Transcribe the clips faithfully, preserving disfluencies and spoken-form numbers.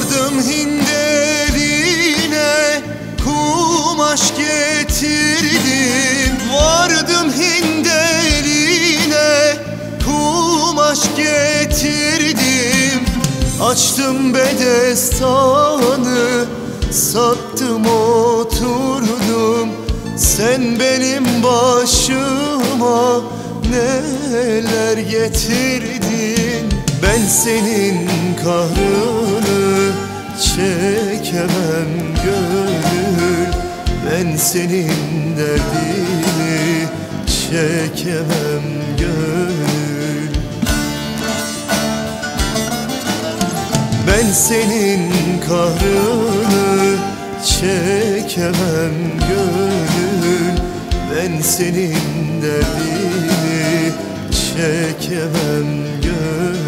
Vardım Hind eline, kumaş getirdim. Vardım Hind eline, kumaş getirdim. Açtım bedestanı, sattım oturdum. Sen benim başıma neler getirdin. Ben senin kahrını çekemem gönül. Ben senin derdini çekemem gönül. Ben senin kahrını çekemem gönül. Ben senin derdini çekemem gönül.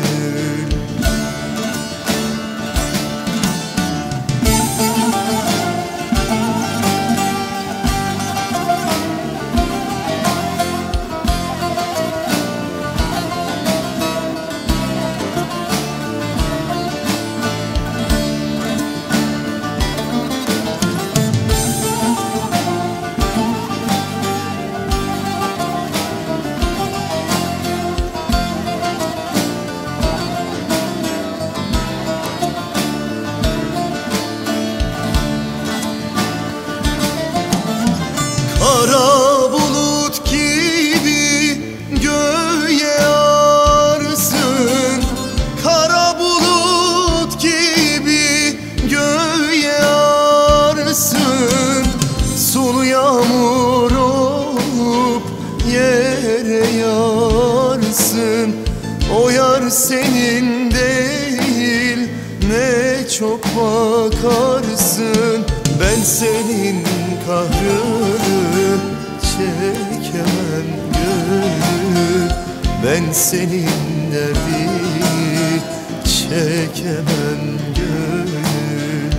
Kara bulut gibi göğe yarsın. Kara bulut gibi göğe yarsın. Sulu yağmur olup yere yarsın. O yar senin değil, ne çok bakarsın. Ben senin kahrını çekemem gönül. Ben senin derdini çekemem gönül.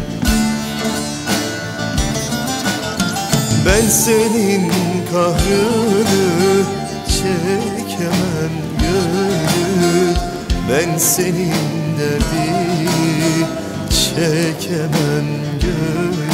Ben senin kahrını çekemem gönül. Ben senin derdini çekemem gönül.